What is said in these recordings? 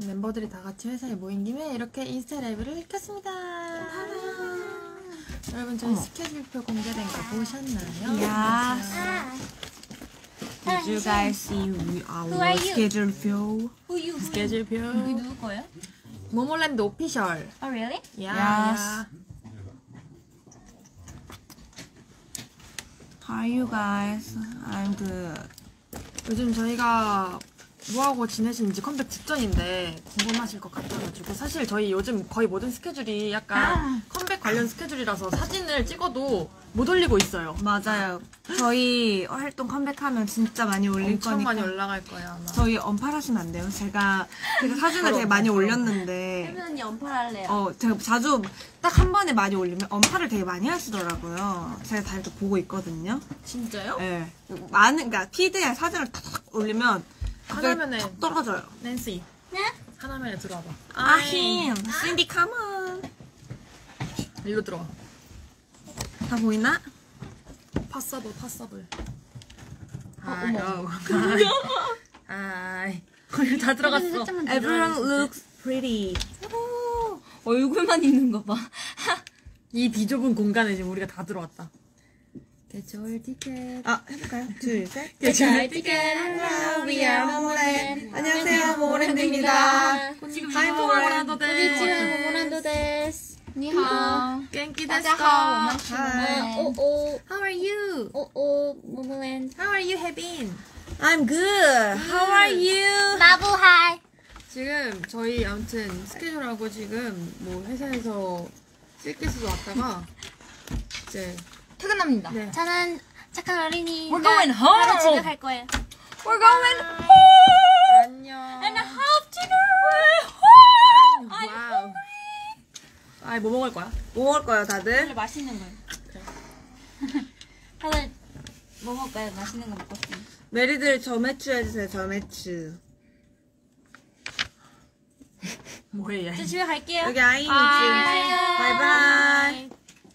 멤버들이 다 같이 회사에 모인 김에 이렇게 인스타 라이브를 켰습니다. 여러분 저희 스케줄표 공개된 거 보셨나요? Did you guys see our schedule view? 스케줄표. 여기 누구 거예요? 모모랜드 오피셜. Oh really? 야. How are you guys? I'm good. 요즘 저희가 뭐하고 지내시는지 컴백 직전인데 궁금하실 것 같아가지고 사실 저희 요즘 거의 모든 스케줄이 약간 컴백 관련 스케줄이라서 사진을 찍어도 못 올리고 있어요. 맞아요. 저희 활동 컴백하면 진짜 많이 올릴 엄청 거니까. 많이 올라갈 거예요 아마. 저희 언팔하시면 안 돼요. 제가 사진을 되게 많이 올렸는데 혜민 언니 언팔할래요. 제가 자주 딱 한 번에 많이 올리면 언팔을 되게 많이 하시더라고요. 제가 다 이렇게 보고 있거든요. 진짜요? 네. 그러니까 피드에 사진을 탁 올리면 하나면에 툭 떨어져요. 낸시. 네? 하나면에 들어와봐. 아힘! 신디 컴온! 일로 들어와. 다 보이나? 파서블. 어머. 아이. 거기 다 들어갔어. Everyone looks pretty. 얼굴만 있는 거 봐. 이 비좁은 공간에 지금 우리가 다 들어왔다. 개쩔 티켓. 해볼까요? 둘, 셋. 개쩔 티켓. Hello, we are 모모랜드. 안녕하세요, 모모랜드입니다. 지금 Hi, 모모랜드 지금 모모란도 데스. 니하오. 갱키 大 데스 家好，我们 까 是모모랜드。 How are you? 모모랜드。 How are you have been? I'm good. How are you? 나부 하이. 지금 저희 아무튼 스케줄하고 지금 뭐 회사에서 실기수도 왔다가 이제 퇴근합니다. 네. 저는 착한 어린이. We're going home. 바로 집에 갈 거예요. We're going home. 안녕. And I have dinner. 와우. 아이 뭐 먹을 거야? 뭐 먹을 거예요, 다들? 맛있는 거요. 다들 뭐 먹을까요? 맛있는 거 먹고 싶어요. 메리들 저매추 해주세요, 저매추. 뭐해 얘? 저 집에 갈게요. 여기 아이니지. 바이바이.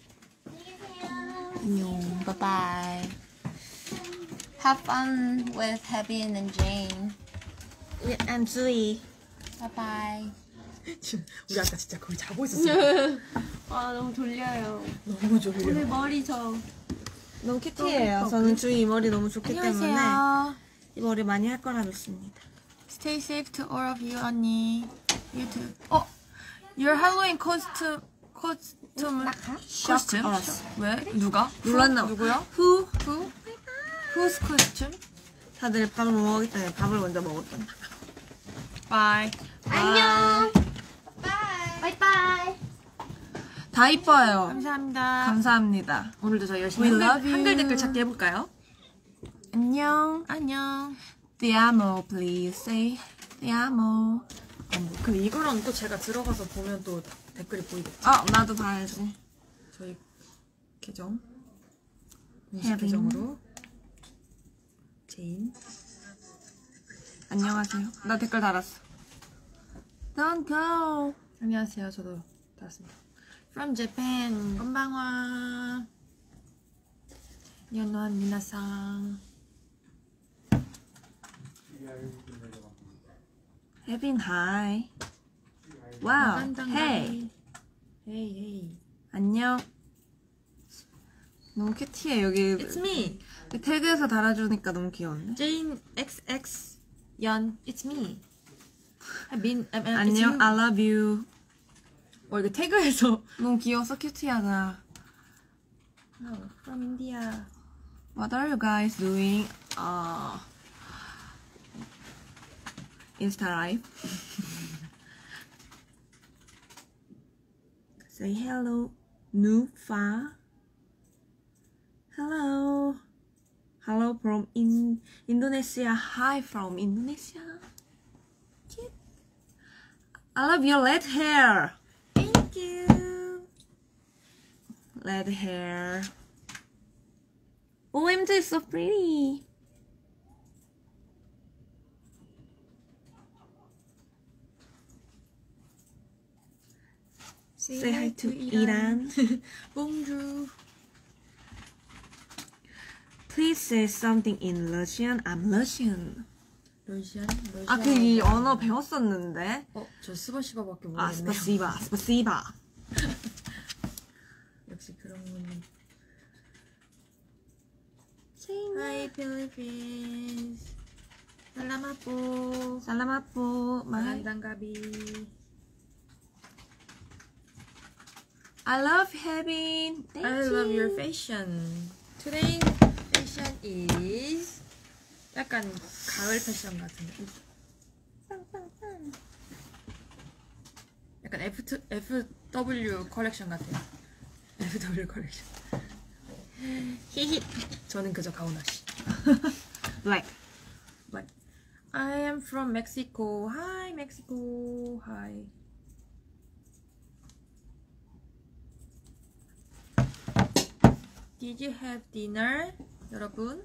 안녕. Bye bye. Have fun with Heaven and Jane. I'm 주희. Bye bye. 우리 아까 진짜 거기 자고 있었어. 너무 졸려요. 너무 졸려. 오늘 머리 저. 너무 큐티해요. 저는 주희 이 머리 너무 좋기 때문에 이 머리 많이 할 거라 믿습니다. Stay safe to all of you, 언니. You too. Your Halloween costume. 왜? 누가? 놀랐나 봐. 누구야? Who? Whose costume? 다들 밥을 못 먹기 때문에 밥을 먼저 먹었던. Bye. 안녕. Bye bye. 다 이뻐요. 감사합니다. 감사합니다. 오늘도 저희 열심히 We love you. 한글 댓글 찾기 해볼까요? 안녕. 안녕. Te amo, please say te amo. 근데 이거랑 또 제가 들어가서 보면 또 댓글이 보이겠죠? 나도 봐야지. 저희 계정 공식 혜린. 계정으로 제인. 안녕하세요. 나 댓글 달았어. Don't go. 안녕하세요. 저도 달았습니다. From Japan. 건방와. 연원 미나상. Having high. Wow. Hey. Hey. 안녕. 너무 큐티해 여기. It's me. 태그에서 달아주니까 너무 귀여운데. Jane XX 연. It's me. 안녕. I love you. 이거 태그에서. 너무 귀여워서 큐티하다. From India. What are you guys doing? Insta live. Say hello, Nufa. Hello. Hello from Indonesia. Hi from Indonesia. Cute. I love your red hair. Thank you. Red hair. OMG, so pretty. Say hi to Iran. Bonjour. Please say something in Russian. I'm Russian. 러시안? 아, 그 이 언어 배웠었는데. 저 스바시바밖에 아, 모르겠네요. 스파시바. 역시 그런 거는. Hi, Philippines. 살라마포. 살라마포. 만단가비. I love having. Thank I you. love your fashion. Today fashion is 약간 가을 패션 같은데. 약간 FW 컬렉션 같아요. FW 컬렉션. 히히. 저는 그저 가오나시. Black. Like, I am from Mexico. Hi, Mexico. Hi. Did you have dinner, 여러분?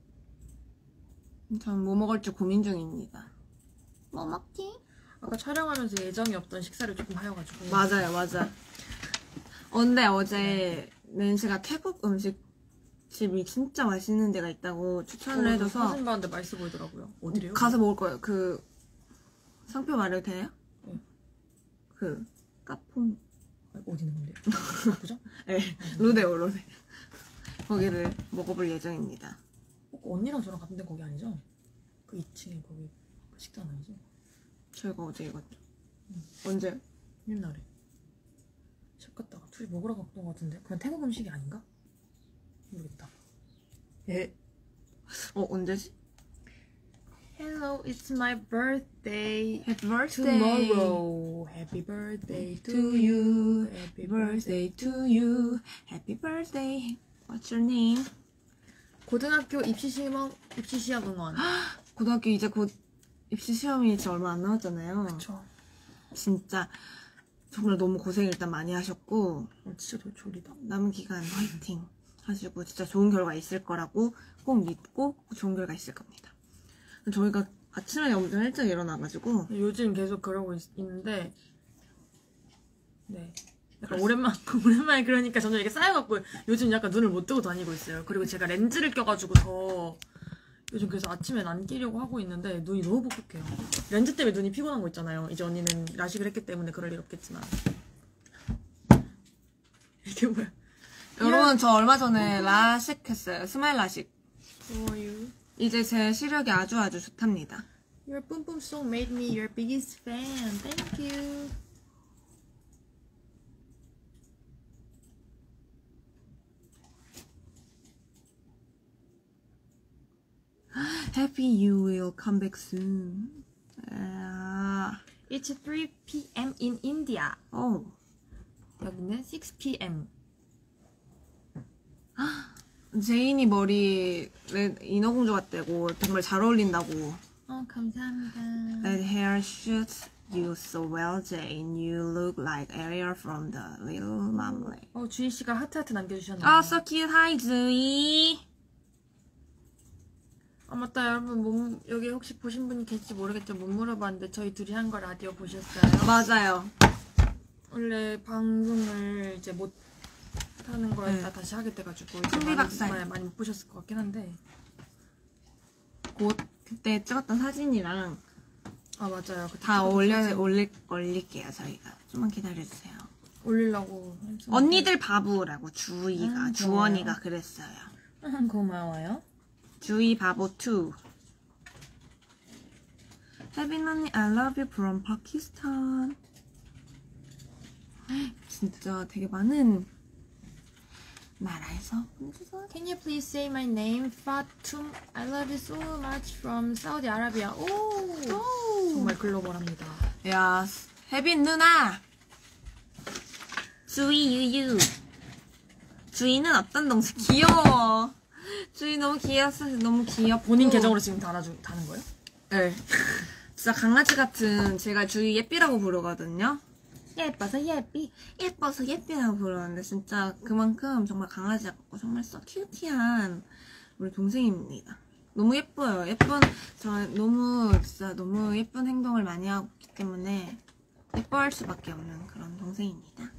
전 뭐 먹을지 고민 중입니다. 뭐 먹지? 아까 촬영하면서 예정이 없던 식사를 조금 하여가지고. 맞아. 근데 어제 낸시가 태국 음식집이 진짜 맛있는 데가 있다고 추천을 해줘서 사진 봤는데 맛있어 보이더라고요. 어디래요? 가서 먹을 거예요. 그 상표 말해도 돼요? 네. 그 까폰. 어디 있는 건데요? 그죠? 네, 로데오. 거기를 먹어볼 예정입니다. 언니랑 저랑 같은 데 거기 아니죠? 그 2층에 거기 그 식당 아니죠? 저희가 어제 이갔죠. 언제? 옛날에 샵 갔다가 둘이 먹으러 갔던 것 같은데 그건 태국 음식이 아닌가? 모르겠다. 예. 언제지? Hello, it's my birthday. Happy birthday. Tomorrow. Happy birthday to to you. you. Happy Happy birthday to you. Happy birthday. What's your name? 고등학교 입시 시험 응원. 고등학교 이제 곧 입시 시험이 진짜 얼마 안 남았잖아요. 그쵸. 진짜 정말 너무 고생 일단 많이 하셨고 진짜 더 졸리다. 남은 기간 화이팅 하시고 진짜 좋은 결과 있을 거라고 꼭 믿고 좋은 결과 있을 겁니다. 저희가 아침에 엄청 일찍 일어나가지고 요즘 계속 그러고 있는데 네. 약간 오랜만에 그러니까 점점 이렇게 쌓여갖고 요즘 약간 눈을 못 뜨고 다니고 있어요. 그리고 제가 렌즈를 껴가지고 더 요즘 그래서 아침엔 안 끼려고 하고 있는데 눈이 너무 뻑뻑해요. 렌즈 때문에 눈이 피곤한 거 있잖아요. 이제 언니는 라식을 했기 때문에 그럴 일 없겠지만 이게 뭐야? 여러분 저 얼마 전에 라식 했어요. 스마일 라식. Who are you? 이제 제 시력이 아주 좋답니다. Your boom boom song made me your biggest fan. Thank you. Happy you will come back soon. It's 3 p.m. in India. 여기는 6 p.m. 제인이 머리 인어공주 같대고 정말 잘 어울린다고. 감사합니다. That hair suits you so well, Jane. You look like Ariel from the Little Mermaid. 주희 씨가 하트 남겨주셨네요. So cute. Hi, 주희. 맞다 여러분 여기 혹시 보신 분이 계실지 모르겠지만 못 물어봤는데 저희 둘이 한 거 라디오 보셨어요? 맞아요. 원래 방송을 이제 못 하는 거에 다시 하게 돼가지고 풍비박살. 많이 못 보셨을 것 같긴 한데 곧 그때 찍었던 사진이랑 맞아요. 다 올릴게요. 저희가 좀만 기다려주세요. 올리려고 언니들 바보라고 주희가 주원이가 좋아요. 그랬어요. 고마워요. 주희 바보 2. 혜빈 언니 I love you from Pakistan. 진짜 되게 많은 나라에서 보내주셔서 Can you please say my name? Fatum. I love you so much from Saudi Arabia. 오, 정말 글로벌합니다. 야 혜빈 누나 주희 유유. 주희는 어떤 동생? 귀여워. 주희 너무 귀여워서 너무 귀엽고 본인 계정으로 지금 다는 거예요? 네. 진짜 강아지 같은 제가 주희 예삐라고 부르거든요. 예뻐서 예삐. 예뻐서 예삐라고 부르는데 진짜 그만큼 정말 강아지 같고 정말 so 큐티한 우리 동생입니다. 너무 예뻐요. 진짜 너무 예쁜 행동을 많이 하고 있기 때문에 예뻐할 수밖에 없는 그런 동생입니다.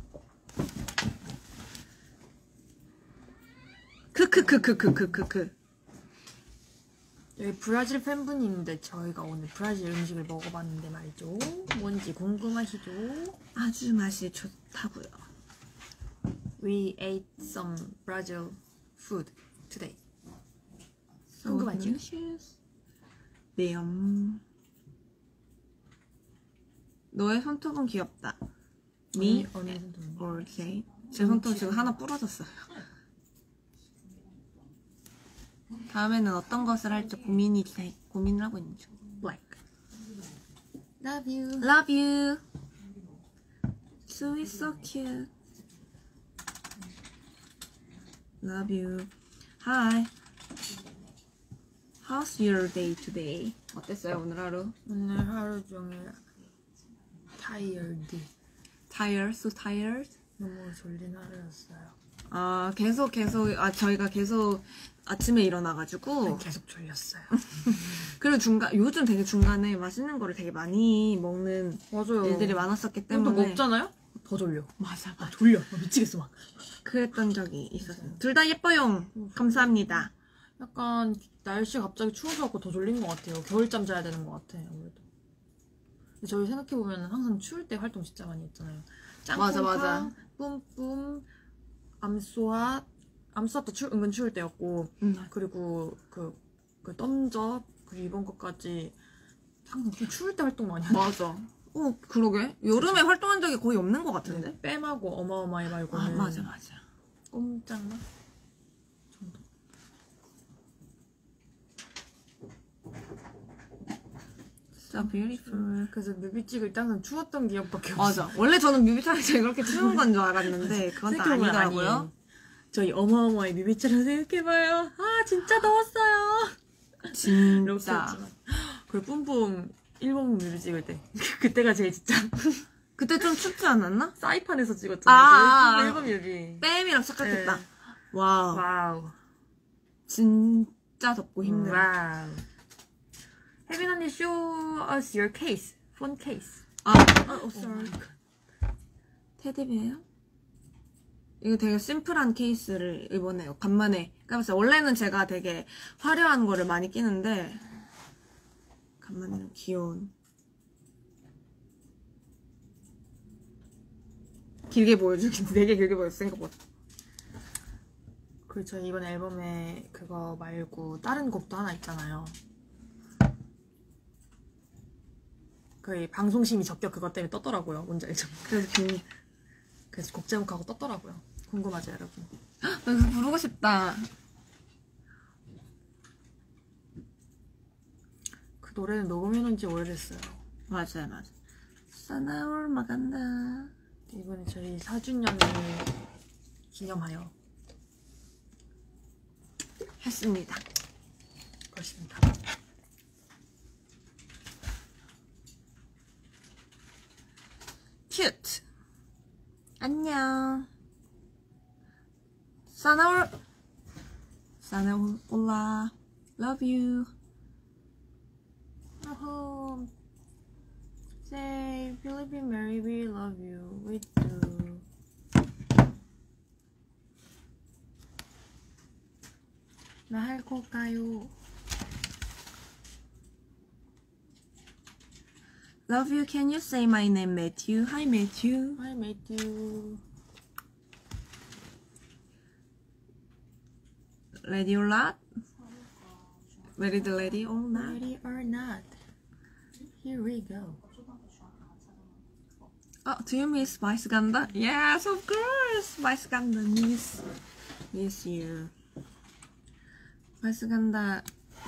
크크크크크크크크. 여기 브라질 팬분이 있는데 저희가 오늘 브라질 음식을 먹어봤는데 말이죠. 뭔지 궁금하시죠? 아주 맛이 좋다고요. We ate some Brazil food today. 궁금하죠? 네. 너의 손톱은 귀엽다. Me 언니 손톱은 or say. 제 손톱 지금 하나 부러졌어요. 다음에는 어떤 것을 할지 고민을 하고 있는 중. black. Love you. Love you. Sue is so cute. Love you. Hi. How's your day today? 어땠어요 오늘 하루? 오늘 하루 종일 tired. Tired? So tired? 너무 졸린 하루였어요. 아 계속 저희가 계속 아침에 일어나가지고 계속 졸렸어요. 그리고 요즘 되게 중간에 맛있는 거를 되게 많이 먹는 맞아요. 일들이 많았었기 또 때문에 먹잖아요? 더 졸려. 맞아 졸려. 미치겠어 막. 그랬던 적이 있었어요. 둘 다 예뻐요. 감사합니다. 약간 날씨가 갑자기 추워져갖고 더 졸린 것 같아요. 겨울잠 자야 되는 것 같아 아무래도. 근데 저희 생각해보면 항상 추울 때 활동 진짜 많이 했잖아요. 맞아. 뿜뿜, 암수아도 은근 추울 때였고 그리고 그 덤접 그리고 이번 것까지 항상 좀 추울 때 활동 많이 하는. 맞아. 그러게. 여름에 활동한 적이 거의 없는 것 같은데? 뺨하고 어마어마해 말고는. 맞아. 꼼짝마 정도. So beautiful. 그래서 뮤비 찍을 때 항상 추웠던 기억밖에 없어. 맞아. 원래 저는 뮤비 촬영 때 그렇게 추운 건 줄 알았는데 그건 또 아니더라고요. 저희 어마어마한 뮤비 촬영 생각해봐요. 아 진짜 더웠어요. 진짜. 그리고 뿜뿜 일본 뮤비 찍을 때 그때가 제일 진짜. 그때 좀 춥지 않았나? 사이판에서 찍었잖아요. 일본 뮤비. 뺨이랑 시작했겠다. 네. 와우. 와우. 진짜 덥고 힘들어. 와우. 혜빈 언니 show us your case. phone case. sorry. 테디베어? 이거 되게 심플한 케이스를 이번에 간만에 까봤어요. 원래는 제가 되게 화려한 거를 많이 끼는데 간만에는 귀여운 길게 보여주긴 되게 길게 보였어 생각보다. 그리고 저희 이번 앨범에 그거 말고 다른 곡도 하나 있잖아요. 그 방송심이 적격 그것 때문에 떴더라고요. 뭔지 알죠? 그래서 곡 제목하고 떴더라고요. 궁금하죠 여러분? 나 이거 부르고 싶다. 그 노래는 녹음해놓은 지 오래됐어요. 맞아. 사나울 마간다. 이번에 저희 4주년을 기념하여 했습니다. 그렇습니다. 큐트. 안녕. 사나울 올라. Love you. home. Say, Philippine Mary, we love you. We do. 나 할 걸까요? Love you. Can you say my name, Matthew? Hi, Matthew. I met you. Ready or not? Ready the lady or not? Ready or not? Here we go. Oh, do you miss Vice Ganda? Yes, of course. Vice Ganda miss you. Vice Ganda,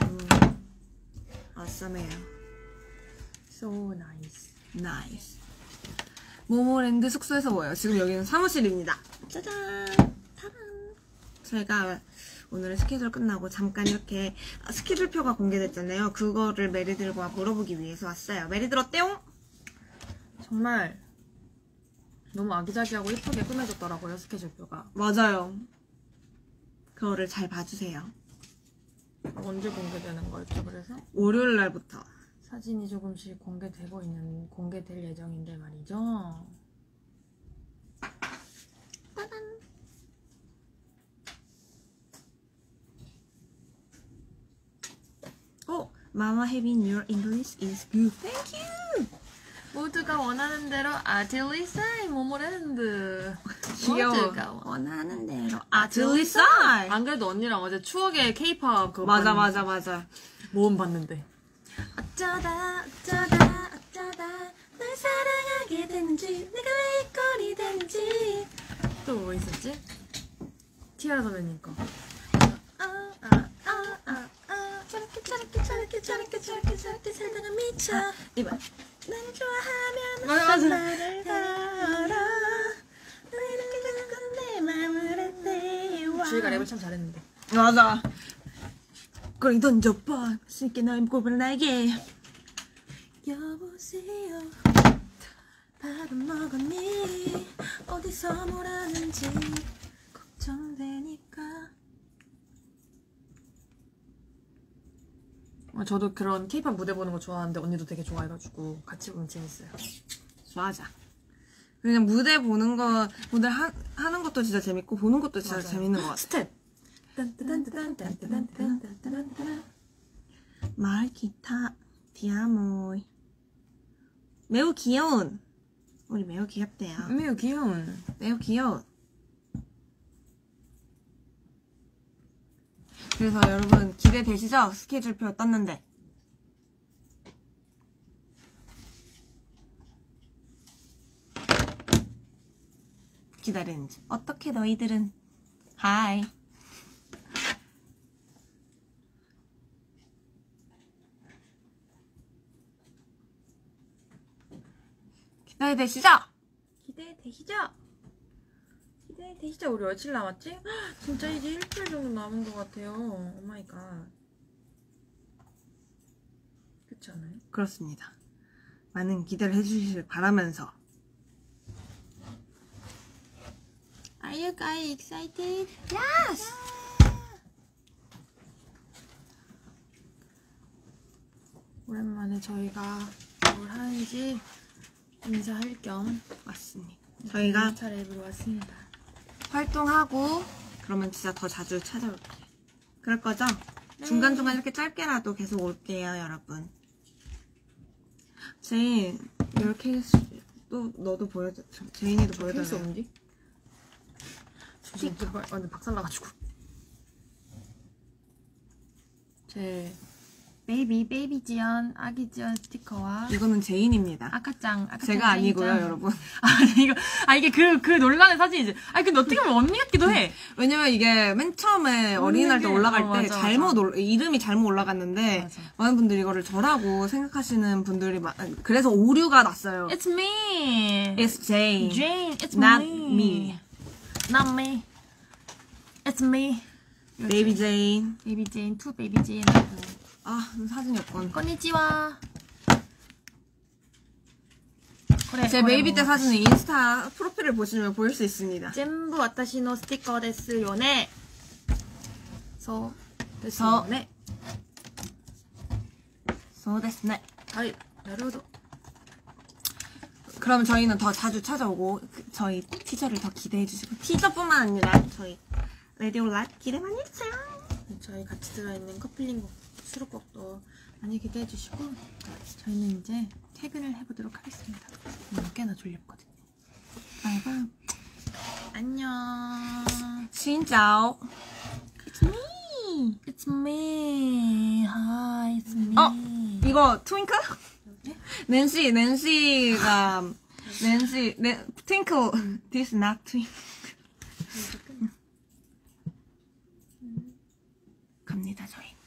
awesome해요. So nice. Nice. 모모랜드 숙소에서 모여요. 지금 여기는 사무실입니다. 짜잔! 타란! 저희가 오늘의 스케줄 끝나고 잠깐 이렇게 스케줄표가 공개됐잖아요. 그거를 메리들과 물어보기 위해서 왔어요. 메리들 어때요? 정말 너무 아기자기하고 예쁘게 꾸며졌더라고요, 스케줄표가. 맞아요. 그거를 잘 봐주세요. 언제 공개되는 거였죠, 그래서? 월요일 날부터. 사진이 조금씩 공개될 예정인데 말이죠. 따단. Mama having your English is good. Thank you. 모두가 원하는 대로 아틀리사이 모모랜드. 귀여워. 모두가 원하는 대로 아틀리사이. 안 그래도 언니랑 어제 추억의 케이팝 그거 맞아 봤는데. 맞아. 모험 봤는데. 어쩌다 널 사랑하게 됐는지 내가 왜 꼴이 됐는지. 또 뭐 있었지? 티아라 선배님 거. 저렇게 살다가 미쳐. 이봐. 나를 좋아하면 맞아. 말을 걸어. 왜 이렇게 자꾸 내 맘을 떼와. 주희가 랩을 참 잘했는데. 맞아. 거리 던져봐. 쉽게 널 꼽으라 나에게. 여보세요. 밥은 먹었니? 어디서 뭘 하는지 걱정되니까. 저도 그런 케이팝 무대 보는 거 좋아하는데 언니도 되게 좋아해가지고 같이 보면 재밌어요. 맞아. 그냥 무대 보는 거, 무대 하는 것도 진짜 재밌고 보는 것도 진짜 맞아요. 재밌는 것 같아. 스텝. 말 기타 디아모이. 매우 귀여운. 우리 매우 귀엽대요. 매우 귀여운. 매우 귀여운. 그래서 여러분 기대되시죠? 스케줄표 떴는데. 기다리는지. 어떻게 너희들은? 하이. 기대되시죠? 기대되시죠? 기대되시죠? 우리 며칠 남았지? 헉, 진짜 이제 일주일 정도 남은 것 같아요. 오마이갓. 그렇지 않아요? 그렇습니다. 많은 기대를 해주시길 바라면서. Are you guys excited? Yes! 오랜만에 저희가 뭘 하는지 인사할 겸 맞습니다. 저희가 인스타 랩으로 왔습니다. 활동하고 그러면 진짜 더 자주 찾아올게요. 그럴 거죠? 중간중간 이렇게 짧게라도 계속 올게요, 여러분. 제인, 이렇게 또 너도 보여줘. 제인이도 케이스 보여달래. 없는지? 지금 완전 박살나가지고. 제 베이비 지연, 아기 지연 스티커와 이거는 제인입니다. 아카짱 제가 아니고요, 짱. 여러분. 이게 그 논란의 사진이지. 근데 어떻게 보면 언니 같기도 해. 왜냐면 이게 맨 처음에 어린이날 때 올라갈 때 맞아, 이름이 잘못 올라갔는데 맞아. 많은 분들이 이거를 저라고 생각하시는 분들이 그래서 오류가 났어요. It's me. It's Jane. Jane. It's Not me. me. Not me. It's me. Baby Jane. Baby Jane, to Baby Jane. 아, 사진이 없건. konnichiwa. 제 베이비 때 사진은 인스타 프로필을 보시면 보일 수 있습니다. 全部私のステッカーですよね。そうですよね。 そうですね. はい、なるほど。 그럼 저희는 더 자주 찾아오고 저희 티저를 더 기대해 주시고 티저뿐만 아니라 저희 라디오 락 기대 많이 해주세요. 저희 같이 들어있는 커플링곡, 수록곡도 많이 기대해 주시고 저희는 이제 퇴근을 해보도록 하겠습니다. 오늘 꽤나 졸렸거든요. 바이바이. 안녕. 신짜오. It's me. It's me. Hi, it's me. 이거 트윙클? 낸시가 트윙클. This not twinkle. 갑니다 저희.